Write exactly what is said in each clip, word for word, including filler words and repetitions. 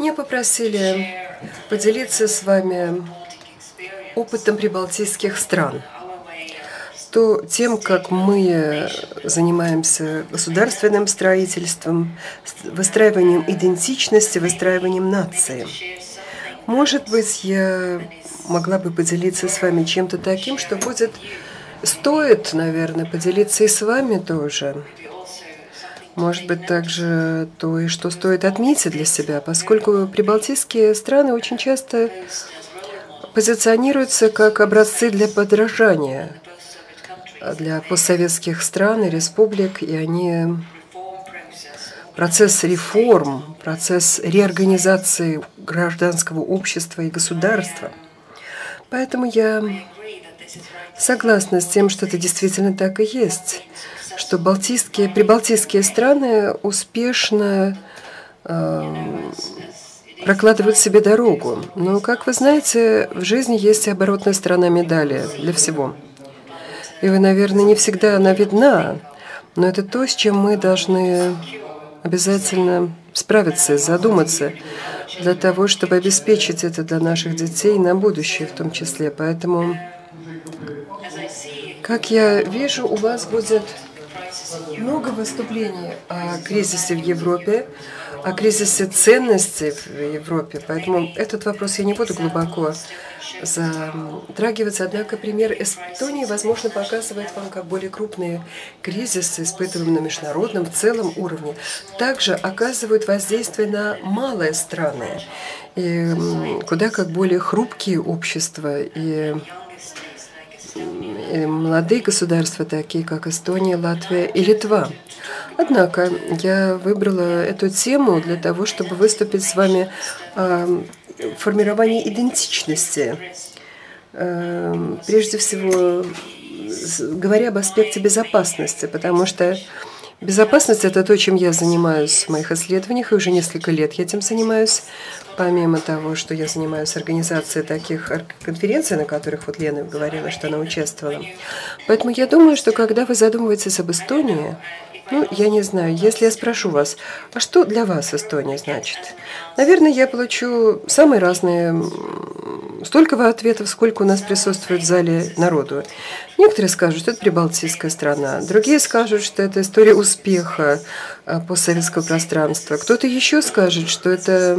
Меня попросили поделиться с вами опытом прибалтийских стран, то тем, как мы занимаемся государственным строительством, выстраиванием идентичности, выстраиванием нации. Может быть, я могла бы поделиться с вами чем-то таким, что будет, стоит, наверное, поделиться и с вами тоже. Может быть, также то, и что стоит отметить для себя, поскольку прибалтийские страны очень часто позиционируются как образцы для подражания для постсоветских стран и республик, и они процесс реформ, процесс реорганизации гражданского общества и государства. Поэтому я согласна с тем, что это действительно так и есть, что балтийские, прибалтийские страны успешно э, прокладывают себе дорогу. Но, как вы знаете, в жизни есть и оборотная сторона медали для всего. И вы, наверное, не всегда она видна, но это то, с чем мы должны обязательно справиться, задуматься, для того, чтобы обеспечить это для наших детей на будущее в том числе. Поэтому, как я вижу, у вас будет много выступлений о кризисе в Европе, о кризисе ценностей в Европе. Поэтому этот вопрос я не буду глубоко затрагивать. Однако пример Эстонии, возможно, показывает вам, как более крупные кризисы, испытываемые на международном, в целом уровне, также оказывают воздействие на малые страны, и куда как более хрупкие общества и И молодые государства, такие как Эстония, Латвия и Литва. Однако я выбрала эту тему для того, чтобы выступить с вами о формировании идентичности. Прежде всего, говоря об аспекте безопасности, потому что безопасность – это то, чем я занимаюсь в моих исследованиях, и уже несколько лет я этим занимаюсь. Помимо того, что я занимаюсь организацией таких конференций, на которых вот Лена говорила, что она участвовала. Поэтому я думаю, что когда вы задумываетесь об Эстонии, ну, я не знаю, если я спрошу вас, а что для вас Эстония значит? Наверное, я получу самые разные, столько ответов, сколько у нас присутствует в зале народу. Некоторые скажут, что это прибалтийская страна, другие скажут, что это история успеха постсоветского пространства. Кто-то еще скажет, что это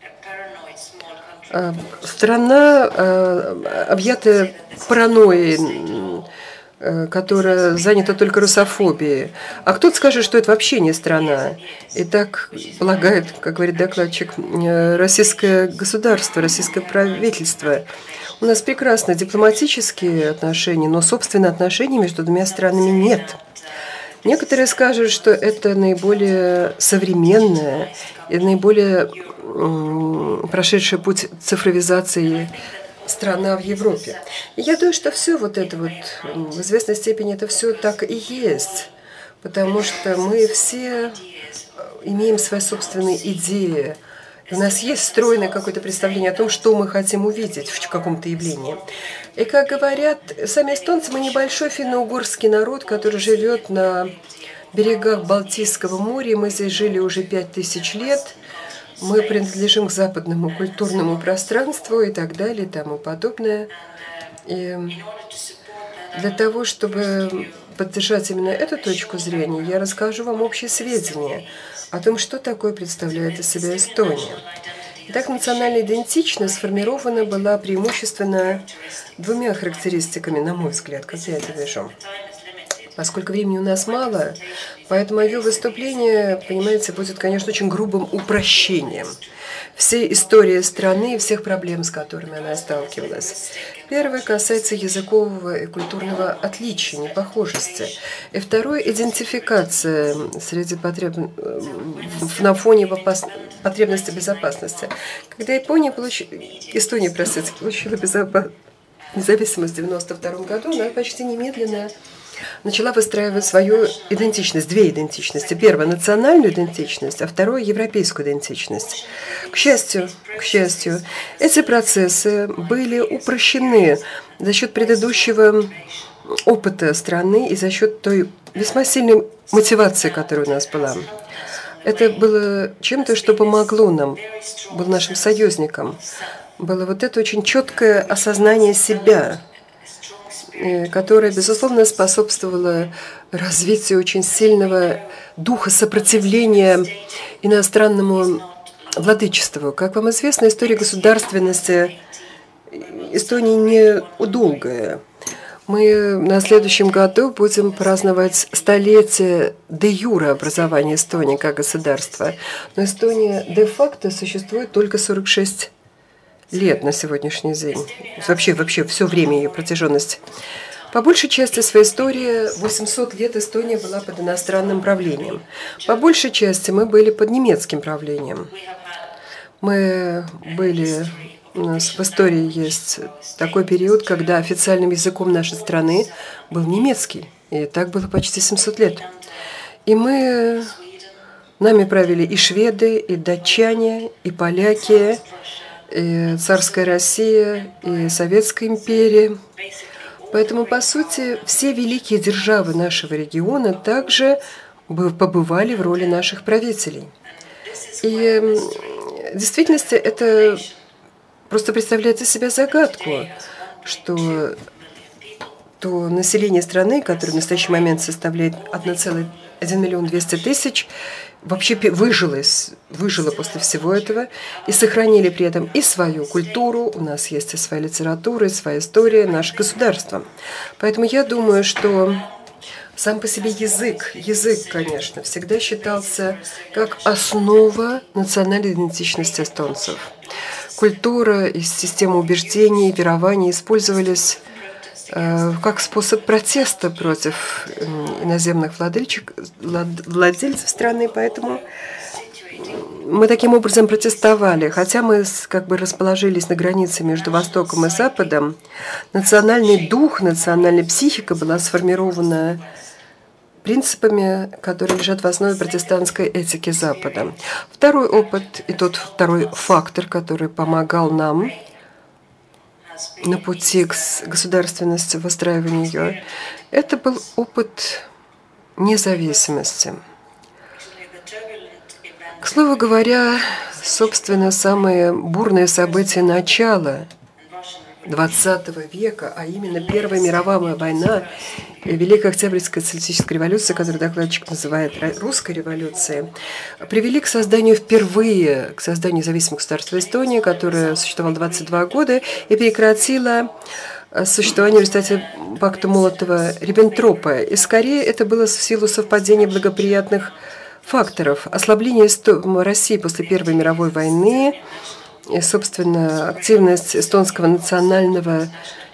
страна, объятая паранойей, которая занята только русофобией. А кто-то скажет, что это вообще не страна. И так полагает, как говорит докладчик, российское государство, российское правительство. У нас прекрасные дипломатические отношения, но, собственно, отношений между двумя странами нет. Некоторые скажут, что это наиболее современная и наиболее прошедшая путь цифровизации страна в Европе. И я думаю, что все вот это вот, в известной степени, это все так и есть, потому что мы все имеем свои собственные идеи. У нас есть стройное какое-то представление о том, что мы хотим увидеть в каком-то явлении. И, как говорят сами эстонцы, мы небольшой финно-угорский народ, который живет на берегах Балтийского моря. Мы здесь жили уже пять тысяч лет. Мы принадлежим к западному культурному пространству и так далее, и тому подобное. И для того, чтобы поддержать именно эту точку зрения, я расскажу вам общие сведения о том, что такое представляет из себя Эстония. Итак, национальная идентичность сформирована была преимущественно двумя характеристиками, на мой взгляд, как я это вижу. Поскольку времени у нас мало, поэтому мое выступление, понимаете, будет, конечно, очень грубым упрощением всей истории страны и всех проблем, с которыми она сталкивалась. Первое касается языкового и культурного отличия, непохожести. И второе – идентификация среди потреб... на фоне потребности безопасности. Когда Япония получ... Эстония, простите, получила безопас... независимость в девяносто втором году, она почти немедленно начала выстраивать свою идентичность, две идентичности. Первая – национальную идентичность, а вторая – европейскую идентичность. К счастью, к счастью, эти процессы были упрощены за счет предыдущего опыта страны и за счет той весьма сильной мотивации, которая у нас была. Это было чем-то, что помогло нам, было нашим союзником. Было вот это очень четкое осознание себя, которое, безусловно, способствовало развитию очень сильного духа сопротивления иностранному владычеству. Как вам известно, история государственности Эстонии не долгая. Мы на следующем году будем праздновать столетие де-юре образования Эстонии как государства. Но Эстония де-факто существует только сорок шесть лет на сегодняшний день. Вообще, вообще все время ее протяженность. По большей части своей истории восемьсот лет Эстония была под иностранным правлением. По большей части мы были под немецким правлением. Мы были... У нас в истории есть такой период, когда официальным языком нашей страны был немецкий. И так было почти семьсот лет. И мы... Нами правили и шведы, и датчане, и поляки, и царская Россия, и Советская империя. Поэтому, по сути, все великие державы нашего региона также побывали в роли наших правителей. И в действительности это просто представляет из себя загадку, что то население страны, которое в настоящий момент составляет один целых один миллион двести тысяч, вообще выжило, выжило после всего этого и сохранили при этом и свою культуру, у нас есть и своя литература, и своя история, наше государство. Поэтому я думаю, что сам по себе язык, язык, конечно, всегда считался как основа национальной идентичности эстонцев. Культура и система убеждений, верований использовались э, как способ протеста против э, иноземных владельчик, владельцев страны, поэтому мы таким образом протестовали. Хотя мы как бы расположились на границе между Востоком и Западом, национальный дух, национальная психика была сформирована принципами, которые лежат в основе протестантской этики Запада. Второй опыт и тот второй фактор, который помогал нам на пути к государственности, выстраиванию ее, это был опыт независимости. К слову говоря, собственно, самые бурные события начала двадцатого века, а именно Первая мировая война и Великая Октябрьская социалистическая революция, которую докладчик называет русской революцией, привели к созданию впервые, к созданию независимого государства Эстония, которое существовало двадцать два года и прекратило существование в результате пакта Молотова-Риббентропа. И скорее это было в силу совпадения благоприятных факторов. Ослабление России после Первой мировой войны и, собственно, активность эстонского национального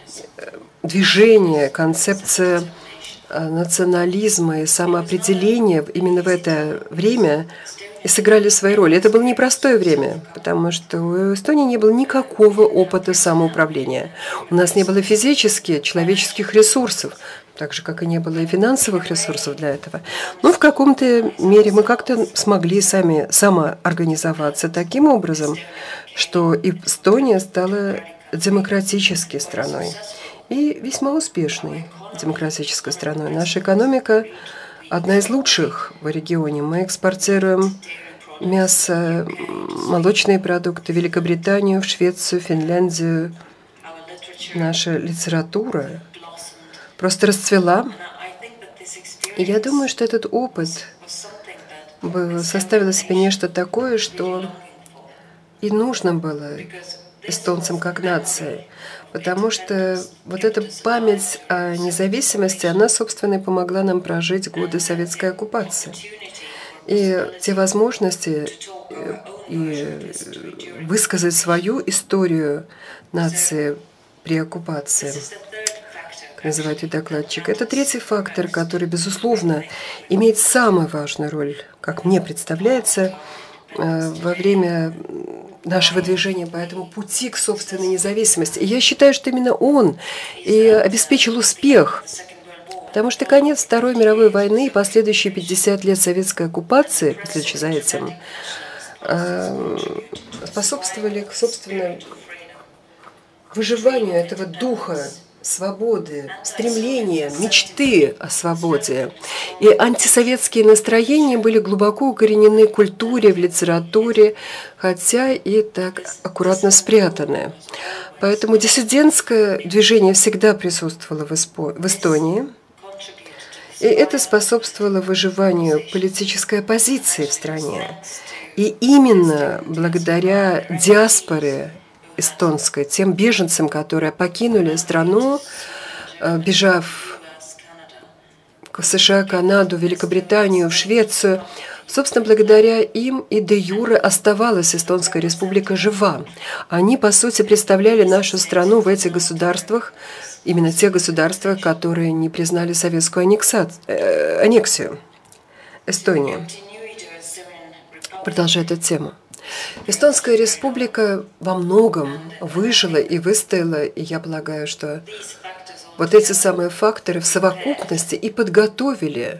движения, концепция национализма и самоопределения именно в это время и сыграли свою роль. Это было непростое время, потому что у Эстонии не было никакого опыта самоуправления. У нас не было физических, человеческих ресурсов, так же, как и не было и финансовых ресурсов для этого. Но в каком-то мере мы как-то смогли сами самоорганизоваться таким образом, что Эстония стала демократической страной и весьма успешной демократической страной. Наша экономика одна из лучших в регионе. Мы экспортируем мясо, молочные продукты в Великобританию, в Швецию, Финляндию. Наша литература просто расцвела. И я думаю, что этот опыт составил из себя нечто такое, что и нужно было эстонцам как нации, потому что вот эта память о независимости, она, собственно, и помогла нам прожить годы советской оккупации. И те возможности и высказать свою историю нации при оккупации, как называет ее докладчик. Это третий фактор, который, безусловно, имеет самую важную роль, как мне представляется, во время нашего движения по этому пути к собственной независимости. И я считаю, что именно он и обеспечил успех, потому что конец Второй мировой войны и последующие пятьдесят лет советской оккупации, следующий за этим, способствовали, собственно, выживанию этого духа свободы, стремления, мечты о свободе. И антисоветские настроения были глубоко укоренены в культуре, в литературе, хотя и так аккуратно спрятаны. Поэтому диссидентское движение всегда присутствовало в Эстонии, и это способствовало выживанию политической оппозиции в стране. И именно благодаря диаспоре эстонской, тем беженцам, которые покинули страну, бежав в США, Канаду, Великобританию, в Швецию, собственно, благодаря им и де юре оставалась Эстонская республика жива. Они, по сути, представляли нашу страну в этих государствах, именно те государства, которые не признали советскую аннексацию, э, аннексию Эстонии. Продолжая эту тему. Эстонская республика во многом выжила и выстояла, и я полагаю, что вот эти самые факторы в совокупности и подготовили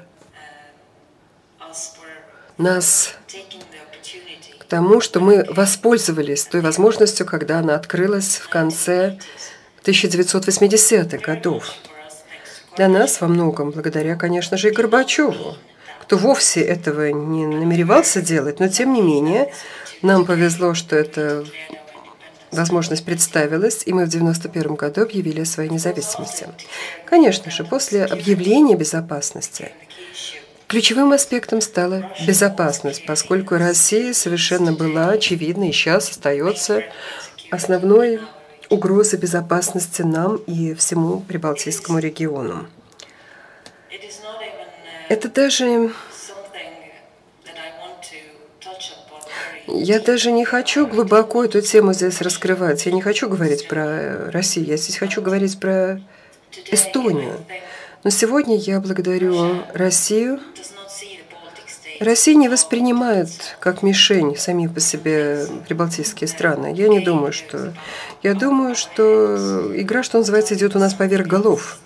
нас к тому, что мы воспользовались той возможностью, когда она открылась в конце тысяча девятьсот восьмидесятых годов. Для нас во многом благодаря, конечно же, и Горбачеву, кто вовсе этого не намеревался делать, но тем не менее нам повезло, что эта возможность представилась, и мы в девяносто первом году объявили о своей независимости. Конечно же, после объявления безопасности ключевым аспектом стала безопасность, поскольку Россия совершенно была очевидна и сейчас остается основной угрозой безопасности нам и всему Прибалтийскому региону. Это даже... Я даже не хочу глубоко эту тему здесь раскрывать. Я не хочу говорить про Россию, я здесь хочу говорить про Эстонию. Но сегодня я благодарю Россию. Россия не воспринимает как мишень сами по себе прибалтийские страны. Я не думаю, что... Я думаю, что игра, что называется, идет у нас поверх голов.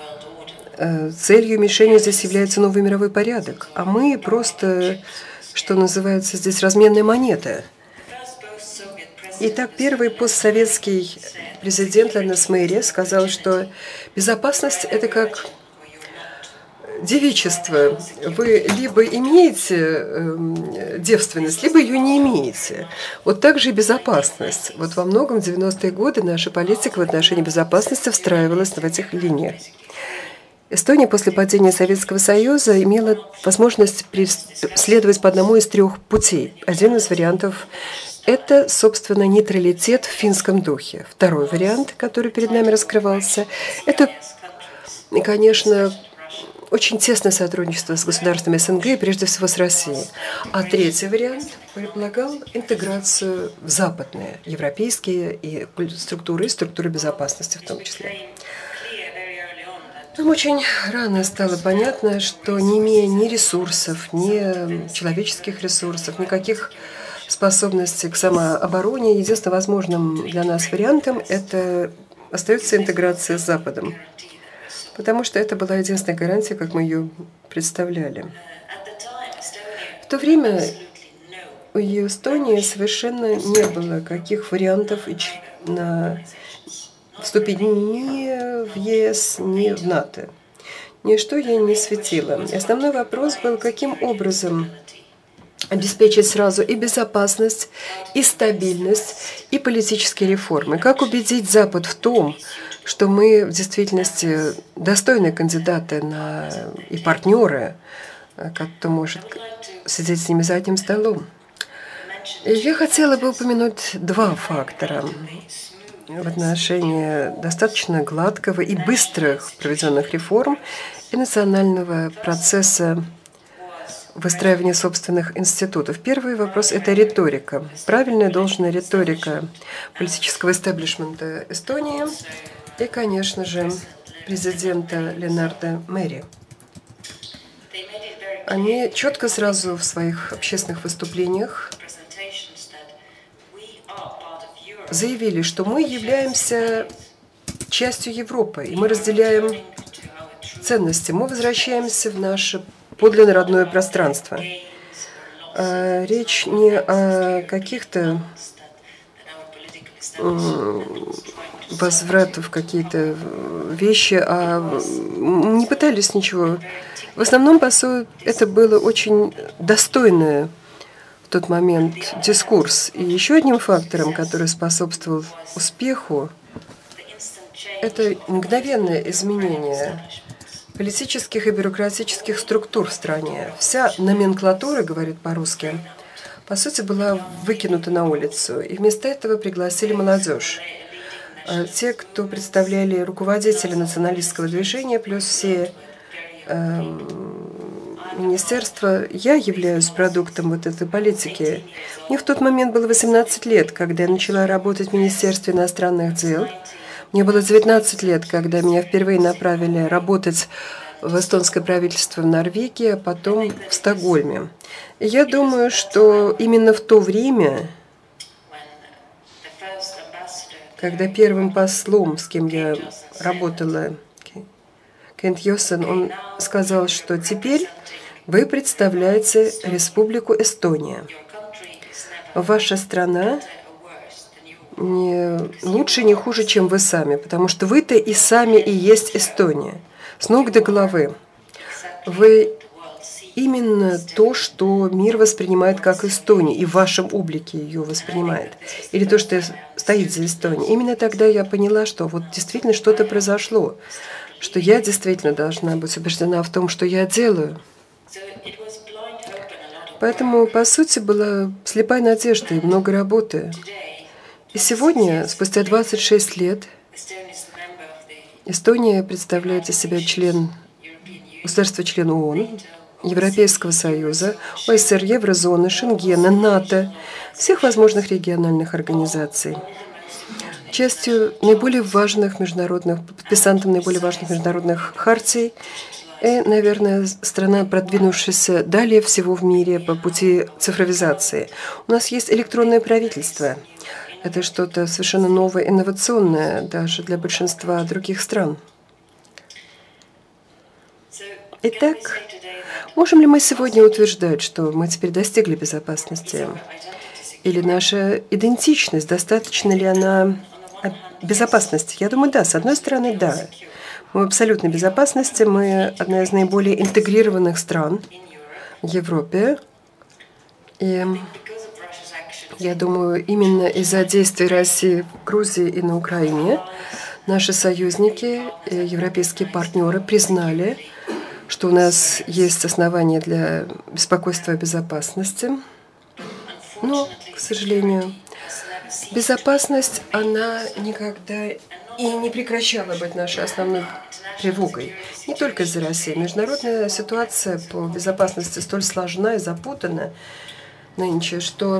Целью мишени здесь является новый мировой порядок. А мы просто, что называется, здесь разменная монета. Итак, первый постсоветский президент Леонид Мэри сказал, что безопасность – это как девичество. Вы либо имеете э, девственность, либо ее не имеете. Вот так же и безопасность. Вот во многом в девяностые годы наша политика в отношении безопасности встраивалась в этих линиях. Эстония после падения Советского Союза имела возможность следовать по одному из трех путей. Один из вариантов – это, собственно, нейтралитет в финском духе. Второй вариант, который перед нами раскрывался, это, конечно, очень тесное сотрудничество с государствами СНГ и прежде всего с Россией. А третий вариант предполагал интеграцию в западные, европейские и структуры, и структуры безопасности в том числе. Нам очень рано стало понятно, что не имея ни ресурсов, ни человеческих ресурсов, никаких способностей к самообороне, единственным возможным для нас вариантом это остается интеграция с Западом. Потому что это была единственная гарантия, как мы ее представляли. В то время у Эстонии совершенно не было каких вариантов на вступить ни в ЕС, ни в НАТО. Ничто ей не светило. И основной вопрос был, каким образом обеспечить сразу и безопасность, и стабильность, и политические реформы. Как убедить Запад в том, что мы в действительности достойные кандидаты на, и партнеры, кто может сидеть с ними за одним столом. И я хотела бы упомянуть два фактора в отношении достаточно гладкого и быстрых проведенных реформ и национального процесса выстраивания собственных институтов. Первый вопрос – это риторика. Правильная должная риторика политического эстаблишмента Эстонии и, конечно же, президента Леонарда Мэри. Они четко сразу в своих общественных выступлениях заявили, что мы являемся частью Европы, и мы разделяем ценности. Мы возвращаемся в наше подлинно родное пространство. Речь не о каких-то возврата в какие-то вещи, а не пытались ничего. В основном, по сути, это было очень достойное в тот момент дискурс. И еще одним фактором, который способствовал успеху, это мгновенное изменение политических и бюрократических структур в стране. Вся номенклатура, говорит по-русски, по сути, была выкинута на улицу. И вместо этого пригласили молодежь. Те, кто представляли руководители националистского движения, плюс все э, министерства, я являюсь продуктом вот этой политики. Мне в тот момент было восемнадцать лет, когда я начала работать в Министерстве иностранных дел. Мне было девятнадцать лет, когда меня впервые направили работать в эстонское правительство в Норвегии, а потом в Стокгольме. И я думаю, что именно в то время, когда первым послом, с кем я работала, Кент Йосен, он сказал, что теперь вы представляете Республику Эстония. Ваша страна не лучше, не хуже, чем вы сами, потому что вы-то и сами и есть Эстония. С ног до головы. Вы именно то, что мир воспринимает как Эстонию, и в вашем облике ее воспринимает. Или то, что стоит за Эстонией. Именно тогда я поняла, что вот действительно что-то произошло, что я действительно должна быть убеждена в том, что я делаю. Поэтому, по сути, была слепая надежда и много работы. И сегодня, спустя двадцать шесть лет, Эстония представляет из себя член, государство-член ООН, Европейского Союза, ОСР, Еврозоны, Шенгена, НАТО, всех возможных региональных организаций. Частью наиболее важных международных, подписантом наиболее важных международных хартий и, наверное, страна, продвинувшаяся далее всего в мире по пути цифровизации. У нас есть электронное правительство. Это что-то совершенно новое, инновационное даже для большинства других стран. Итак, можем ли мы сегодня утверждать, что мы теперь достигли безопасности? Или наша идентичность, достаточно ли она безопасности? Я думаю, да. С одной стороны, да. Мы в абсолютной безопасности. Мы одна из наиболее интегрированных стран в Европе. И я думаю, именно из-за действий России в Грузии и на Украине наши союзники, европейские партнеры признали, что у нас есть основания для беспокойства о безопасности. Но, к сожалению, безопасность, она никогда и не прекращала быть нашей основной тревогой. Не только из-за России. Международная ситуация по безопасности столь сложна и запутана нынче, что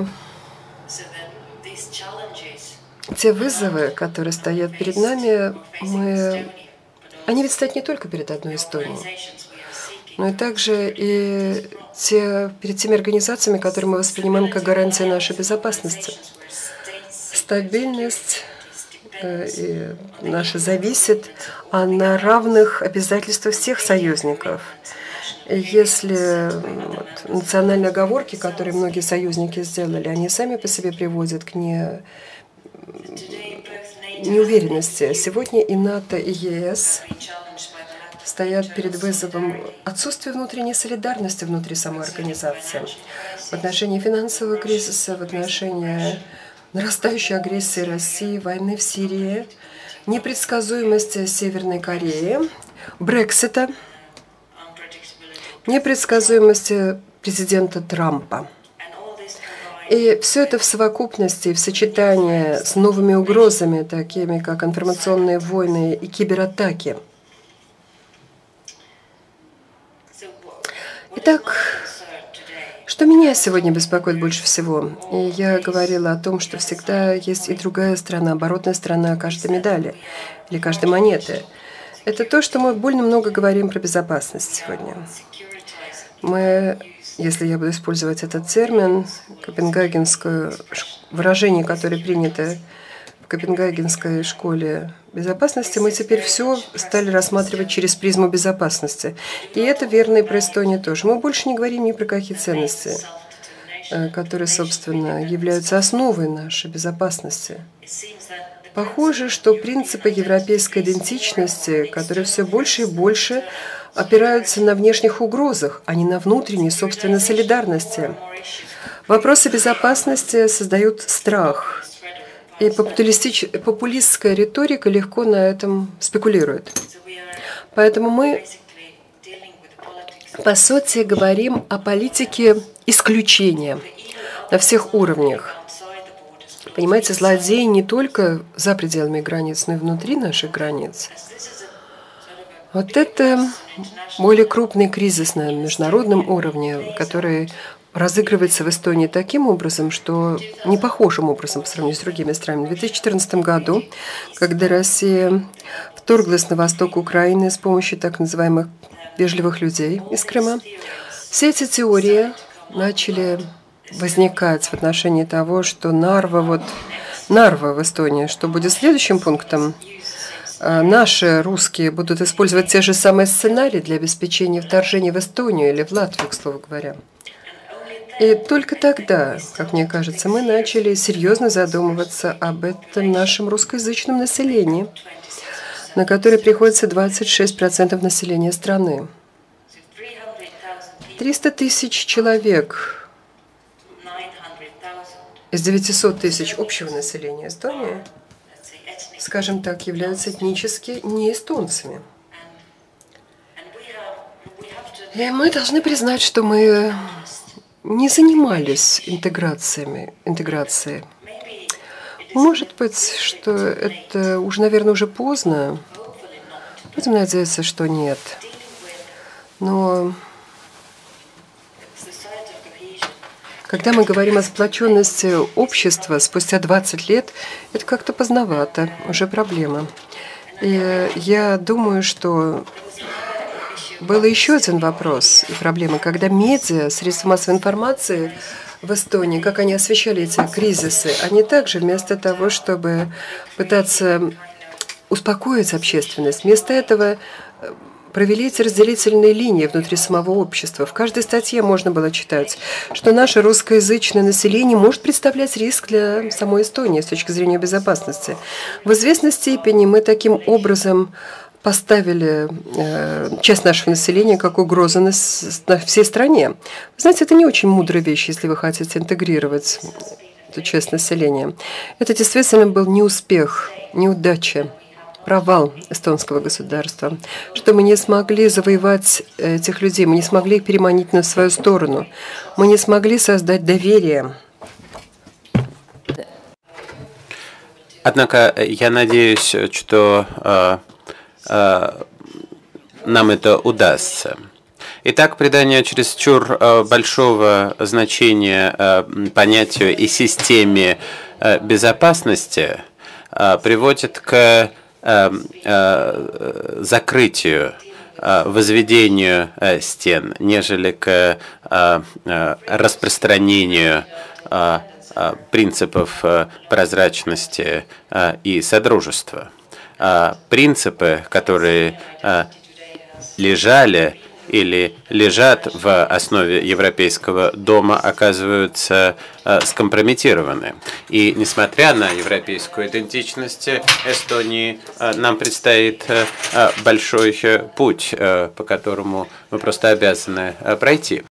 те вызовы, которые стоят перед нами, мы... они ведь стоят не только перед одной Эстонией, но и также и те, перед теми организациями, которые мы воспринимаем как гарантию нашей безопасности. Стабильность э, и наша зависит на равных обязательствах всех союзников. Если вот, национальные оговорки, которые многие союзники сделали, они сами по себе приводят к не, неуверенности. Сегодня и НАТО, и ЕС стоят перед вызовом отсутствия внутренней солидарности внутри самой организации. В отношении финансового кризиса, в отношении нарастающей агрессии России, войны в Сирии, непредсказуемости Северной Кореи, Брексита, непредсказуемости президента Трампа. И все это в совокупности, в сочетании с новыми угрозами, такими как информационные войны и кибератаки. Итак, что меня сегодня беспокоит больше всего? И я говорила о том, что всегда есть и другая сторона, оборотная сторона каждой медали или каждой монеты. Это то, что мы больно много говорим про безопасность сегодня. Мы, если я буду использовать этот термин, копенгагенское выражение, которое принято в Копенгагенской школе безопасности, мы теперь все стали рассматривать через призму безопасности. И это верно и про Эстонию тоже. Мы больше не говорим ни про какие ценности. которые, собственно, являются основой нашей безопасности. Похоже, что принципы европейской идентичности, которые все больше и больше опираются на внешних угрозах, а не на внутренней собственной солидарности. Вопросы безопасности создают страх, и популистская риторика легко на этом спекулирует. Поэтому мы, по сути, говорим о политике исключения на всех уровнях. Понимаете, злодеи не только за пределами границ, но и внутри наших границ. Вот это более крупный кризис на международном уровне, который разыгрывается в Эстонии таким образом, что не похожим образом по сравнению с другими странами. В две тысячи четырнадцатом году, когда Россия вторглась на восток Украины с помощью так называемых вежливых людей из Крыма, все эти теории начали возникать в отношении того, что Нарва, вот Нарва в Эстонии, что будет следующим пунктом. Наши русские будут использовать те же самые сценарии для обеспечения вторжения в Эстонию или в Латвию, к слову говоря. И только тогда, как мне кажется, мы начали серьезно задумываться об этом нашем русскоязычном населении, на которое приходится двадцать шесть процентов населения страны. триста тысяч человек из девятисот тысяч общего населения Эстонии, скажем так, являются этнически не эстонцами. И мы должны признать, что мы не занимались интеграциями, интеграцией. Может быть, что это уже, наверное, уже поздно. Будем надеяться, что нет. Но когда мы говорим о сплоченности общества спустя двадцать лет, это как-то поздновато, уже проблема. И я думаю, что был еще один вопрос и проблема, когда медиа, средства массовой информации в Эстонии, как они освещали эти кризисы, они также вместо того, чтобы пытаться успокоить общественность, вместо этого провели эти разделительные линии внутри самого общества. В каждой статье можно было читать, что наше русскоязычное население может представлять риск для самой Эстонии с точки зрения безопасности. В известной степени мы таким образом поставили э, часть нашего населения как угрозу на, на всей стране. Вы знаете, это не очень мудрая вещь, если вы хотите интегрировать эту часть населения. Это действительно был неуспех, неудача, провал эстонского государства, что мы не смогли завоевать этих людей, мы не смогли их переманить на свою сторону, мы не смогли создать доверие. Однако я надеюсь, что э, э, нам это удастся. Итак, придание чересчур э, большого значения э, понятию и системе э, безопасности э, приводит к закрытию, возведению стен, нежели к распространению принципов прозрачности и содружества. Принципы, которые лежали или лежат в основе Европейского дома, оказываются э, скомпрометированы. И несмотря на европейскую идентичность Эстонии, э, нам предстоит э, большой путь, э, по которому мы просто обязаны э, пройти.